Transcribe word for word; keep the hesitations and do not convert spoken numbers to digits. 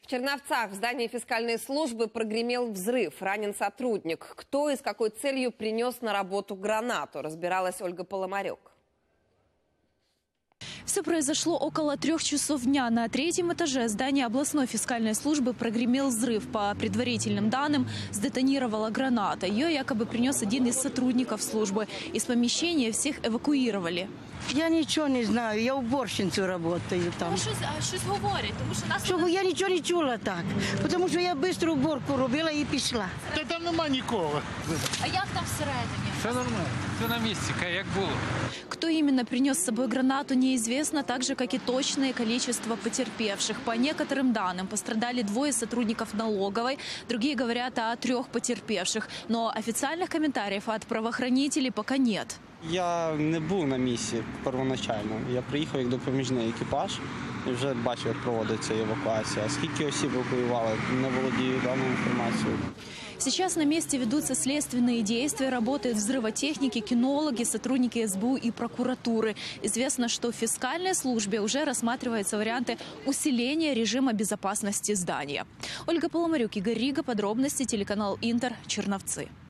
В Черновцах в здании фискальной службы прогремел взрыв. Ранен сотрудник. Кто и с какой целью принес на работу гранату, разбиралась Ольга Поломарюк. Все произошло около трех часов дня. На третьем этаже здания областной фискальной службы прогремел взрыв. По предварительным данным, сдетонировала граната. Ее якобы принес один из сотрудников службы. Из помещения всех эвакуировали. Я нічого не знаю, я уборщицею работаю там. Ну, щось, щось говорять, тому що нас... Що, я нічого не чула так, тому що я швидко уборку робила і пішла. Та там нема нікого. А як там всередині? Все нормально, все на місці, як було. Кто именно принес с собой гранату, неизвестно, так же, как и точное количество потерпевших. По некоторым данным, пострадали двое сотрудников налоговой, другие говорят о трех потерпевших. Но официальных комментариев от правоохранителей пока нет. Я не був на місці первоначально. Я приїхав як допоміжний екіпаж і вже бачив, як проводиться евакуація. Скільки осіб евакуювали, не володію даною інформацією. Сейчас на месте ведутся следственные действия, работают взрывотехники, кинологи, сотрудники эс бэ у и прокуратуры. Известно, что в фискальной службе уже рассматриваются варианты усиления режима безопасности здания. Ольга Поломарюк, Игорь Рига, подробности, телеканал Интер, Черновцы.